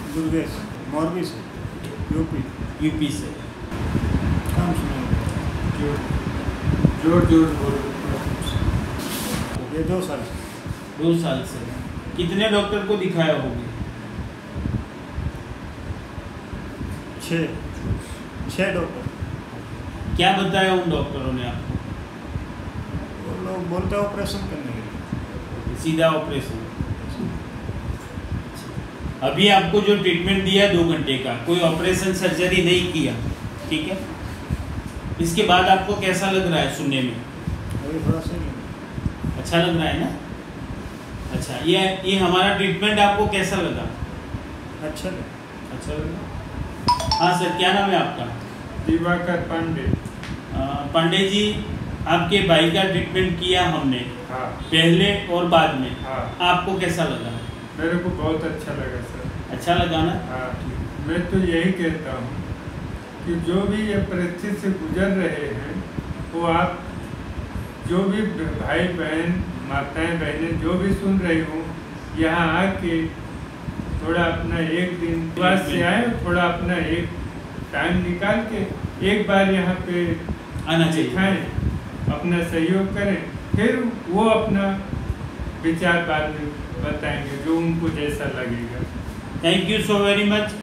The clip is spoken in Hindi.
दुर्गेश, मोरबी से, यूपी। यूपी से। काम सुनिए। जोर जोर बोलो। ये 2 साल से। 2 साल से। कितने डॉक्टर को दिखाया होगा? 6 डॉक्टर। क्या बताया उन डॉक्टरों ने आपको? वो लोग बोलते हैं ऑपरेशन करने के लिए। सीधा ऑपरेशन। अभी आपको जो ट्रीटमेंट दिया 2 घंटे का, कोई ऑपरेशन सर्जरी नहीं किया, ठीक है? इसके बाद आपको कैसा लग रहा है सुनने में? अभी थोड़ा सही है। अच्छा लग रहा है ना? अच्छा, ये हमारा ट्रीटमेंट आपको कैसा लगा? अच्छा लगा। अच्छा लगा। हाँ सर, क्या नाम है आपका? दिवाकर पांडे। पांडे जी, आपके भाई का ट्रीटमेंट किया हमने, हाँ। पहले और बाद में। हाँ। आपको कैसा लगा? मेरे को बहुत अच्छा लगा सर। अच्छा लगा ना? हाँ। मैं तो यही कहता हूँ कि जो भी ये परिस्थिति से गुजर रहे हैं, वो आप जो भी भाई बहन, माताएं बहनें जो भी सुन रही हूँ, यहाँ आके थोड़ा अपना एक दिन बस से आए, थोड़ा अपना एक टाइम निकाल के एक बार यहाँ पे आना चाहिए। दिखाएं, अपना सहयोग करें, फिर वो अपना विचार बाद में बताएंगे जो उनको जैसा लगेगा। Thank you so very much.